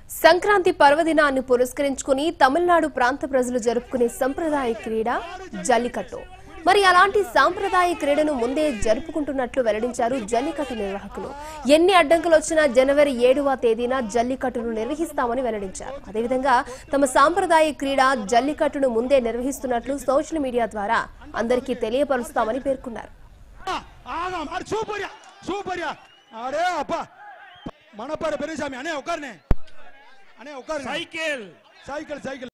సంక్రాంతి పర్వదినాన్ని పురస్కరించుకుని తమిళనాడు ప్రాంత ప్రజలు జరుపుకునే సంప్రదాయ క్రీడ జల్లికట్టు. మరి అలాంటి సాంప్రదాయ క్రీడను ముందే జరుపుకుంటున్నట్లు వెల్లడించారు జల్లికట్టు నిర్వాహకులు. ఎన్ని అడ్డంకులు వచ్చినా జనవరి 7వ తేదీన జల్లికట్టును నిర్వహిస్తామని వెల్లడించారు. అదేవిధంగా తమ సాంప్రదాయ క్రీడ జల్లికట్టును ముందే నిర్వహిస్తున్నట్లు సోషల్ మీడియా ద్వారా అందరికీ తెలియపరుస్తామని పేర్కొన్నారు. సైకిల్